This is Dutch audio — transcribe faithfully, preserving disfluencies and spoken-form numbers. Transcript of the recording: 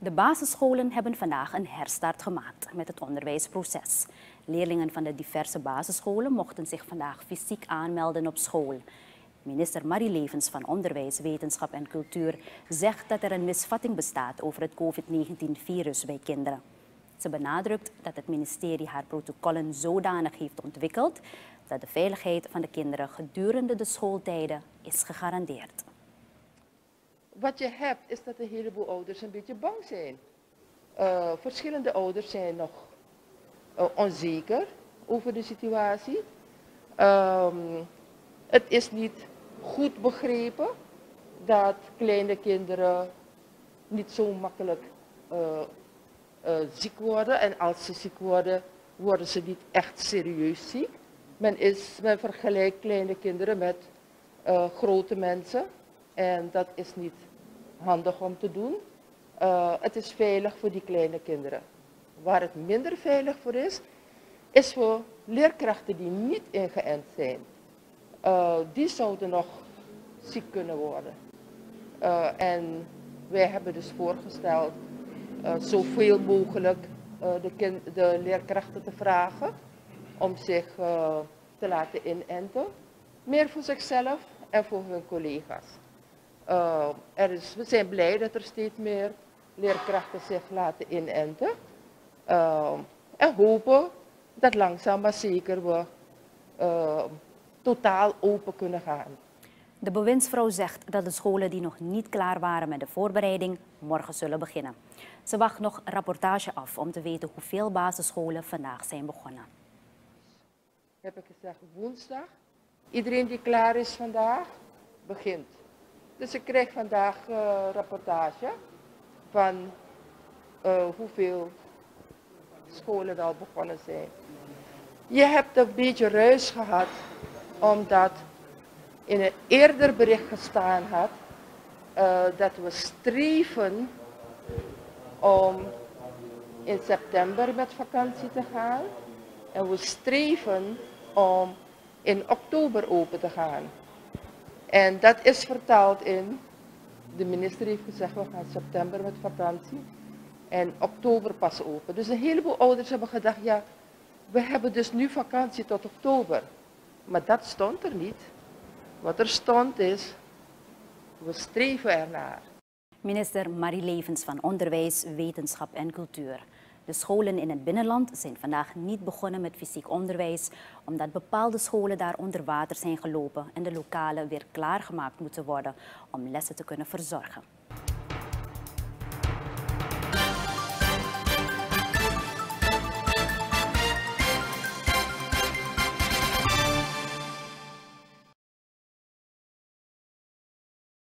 De basisscholen hebben vandaag een herstart gemaakt met het onderwijsproces. Leerlingen van de diverse basisscholen mochten zich vandaag fysiek aanmelden op school. Minister Marie Levens van Onderwijs, Wetenschap en Cultuur zegt dat er een misvatting bestaat over het COVID negentien-virus bij kinderen. Ze benadrukt dat het ministerie haar protocollen zodanig heeft ontwikkeld dat de veiligheid van de kinderen gedurende de schooltijden is gegarandeerd. Wat je hebt is dat een heleboel ouders een beetje bang zijn. Uh, verschillende ouders zijn nog uh, onzeker over de situatie. Um, het is niet goed begrepen dat kleine kinderen niet zo makkelijk uh, uh, ziek worden. En als ze ziek worden, worden ze niet echt serieus ziek. Men, is, men vergelijkt kleine kinderen met uh, grote mensen. En dat is niet handig om te doen. Uh, het is veilig voor die kleine kinderen. Waar het minder veilig voor is, is voor leerkrachten die niet ingeënt zijn. Uh, die zouden nog ziek kunnen worden. Uh, en wij hebben dus voorgesteld uh, zoveel mogelijk uh, de, kind, de leerkrachten te vragen om zich uh, te laten inenten. Meer voor zichzelf en voor hun collega's. Uh, er is, we zijn blij dat er steeds meer leerkrachten zich laten inenten. Uh, en hopen dat langzaam maar zeker we uh, totaal open kunnen gaan. De bewindsvrouw zegt dat de scholen die nog niet klaar waren met de voorbereiding morgen zullen beginnen. Ze wacht nog rapportage af om te weten hoeveel basisscholen vandaag zijn begonnen. Heb ik gezegd woensdag. Iedereen die klaar is vandaag, begint. Dus ik krijg vandaag uh, rapportage van uh, hoeveel scholen al begonnen zijn. Je hebt een beetje ruis gehad, omdat in een eerder bericht gestaan had uh, dat we streven om in september met vakantie te gaan. En we streven om in oktober open te gaan. En dat is vertaald in, de minister heeft gezegd we gaan september met vakantie en oktober pas open. Dus een heleboel ouders hebben gedacht, ja, we hebben dus nu vakantie tot oktober. Maar dat stond er niet. Wat er stond is, we streven ernaar. Minister Marie Levens van Onderwijs, Wetenschap en Cultuur. De scholen in het binnenland zijn vandaag niet begonnen met fysiek onderwijs, omdat bepaalde scholen daar onder water zijn gelopen en de lokalen weer klaargemaakt moeten worden om lessen te kunnen verzorgen.